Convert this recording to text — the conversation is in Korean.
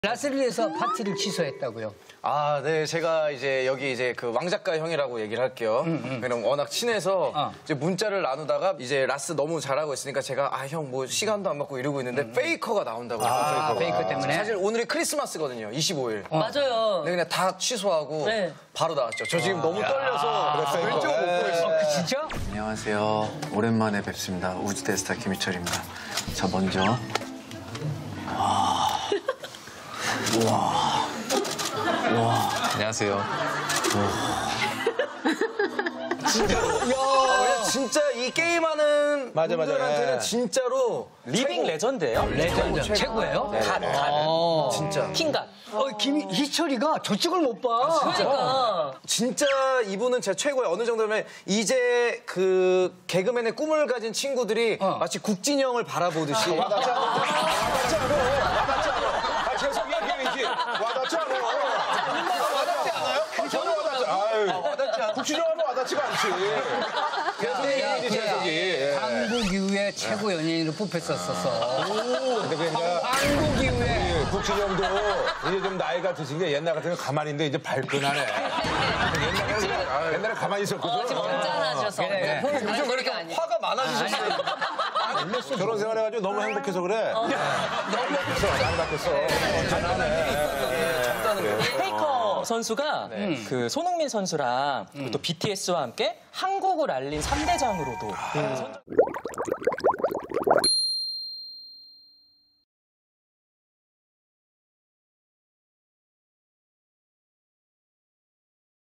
라스베가스에서 파티를 취소했다고요? 아, 네. 제가 이제 여기 이제 그 왕작가 형이라고 얘기를 할게요. 그럼 워낙 친해서 이제 문자를 나누다가 이제 라스 너무 잘하고 있으니까 제가 아, 형 뭐 시간도 안 맞고 이러고 있는데 페이커가 나온다고. 페이커 때문에? 사실 오늘이 크리스마스거든요. 25일. 맞아요. 근데 그냥 다 취소하고 네. 바로 나왔죠. 저 지금 너무 떨려서 왼쪽 못 보겠어. 진짜? 안녕하세요. 오랜만에 뵙습니다. 우주대스타 김희철입니다. 자, 먼저. 안녕하세요. 진짜 이 게임하는 맞아. 분들한테는 진짜로 리빙 레전드예요? 레전드 최고예요? 진짜. 킹갓. 희철이가 저쪽을 못 봐. 그러니까. 진짜 이분은 제 최고예요. 어느 정도면 이제 그 개그맨의 꿈을 가진 친구들이 마치 국진형을 바라보듯이 와닿지 않아. 계속 얘기해야지. 와닿지 않아. 와닿지 않아요? 저는 와닿지 않아요. 와닿지 않아. 국진영하면 와닿지가 않지. 계속 얘기해야지, 재석이. 한국 이후에 최고 연예인으로 뽑혔었어. 근데 그러니까 한국 이후에. 국진영도 이제 좀 나이가 드신 게 옛날 같으면 가만히 있는데 이제 발끈하네. 옛날에 가만히 있었거든. 지금 잔잔하셔서. 요즘 왜 이렇게 화가 많아지셨어요? 결혼 생활해가지고 너무 행복해서 그래. 너무 행복해서 많이 바뀌었어. 페이커 선수가 그 손흥민 선수랑 또 BTS와 함께 한국을 알린 3대장으로도